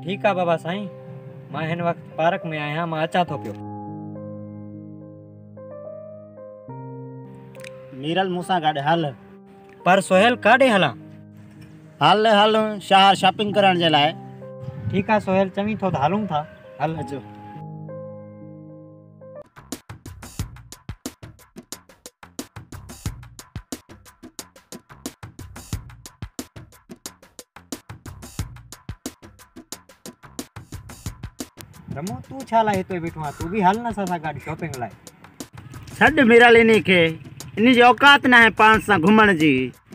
ठीक है बाबा साईं, मां हिन वक्त पार्क में आया, मां अचा तो पियो। मीरल मूसा गाॾे हल। पर सोहेल काॾे हलां? हल हल शहर शॉपिंग करण जे लाइ। ठीक है सोहेल, चवी तो हलूं था। हल अचो। रमू तू छा लाइ हिते बीठो आहे? तू भी हल न असां सां गॾु शॉपिंग लाइ। छॾ मीरल इन खे, इन जी औकात न आहे पाण सां घुमण जी।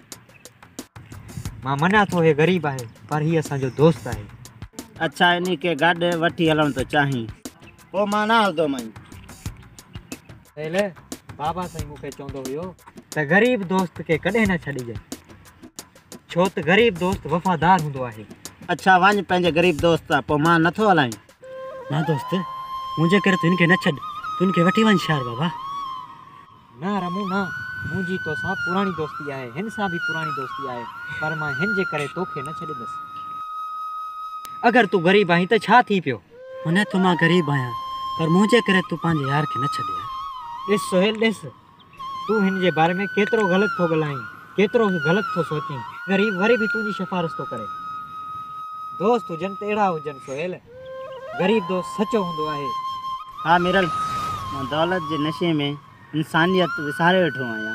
मां मञा थो हे ग़रीब आहे, पर ही असांजो दोस्त आहे। अच्छा इन खे गॾु वठी हलणु थो चाहीं, पोइ मां न हलंदो मई। पहले बाबा साईं मूंखे चवंदो हुयो त ग़रीब दोस्त खे कॾहिं न छॾिजे, छो त ग़रीब दोस्त वफ़ादार हूंदो आहे। अच्छा वञ पंहिंजे ग़रीब दोस्त सां, पोइ मां नथो हलां। ना दोस्त, मुझे करे तू इनके न छड़, तू इनके वठी वन शहर बाबा। ना रमू ना, मुंहिंजी तोसां पुराणी दोस्ती आहे, हिन सां भी पुराणी दोस्ती आहे, पर मां हिन जे करे तोखे न छॾींदुसि। अगर तू गरीब आहीं त छा थी पियो? उन्हें तो मां गरीब आया, पर मुझे करे तू पांजे यार के न छड़ यार। ॾिस सोहेल ॾिस, तू हिन जे बारे में केतिरो ग़लति थो ॻाल्हाईं, केतिरो ग़लति थो सोचीं। गरीब वरी भी तुंहिंजी सिफारिश थो करे। दोस्त हुजनि त अहिड़ा हुजनि सोहेल, गरीब दोस्त सचो हूंदो आहे। हा मीरल, मां दौलत जे नशे में इंसानियत विसारे वेठो आहियां।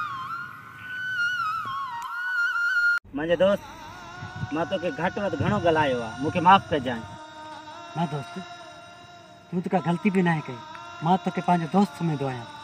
मुंहिंजे दोस्त, मां तोखे घटि वधि घणो ॻाल्हायो आहे, मूंखे माफ़ु कजांइ। ना दोस्त, तू तो का गलती भी ना है कही, मां तो के पांजे दोस्त समझदो आया।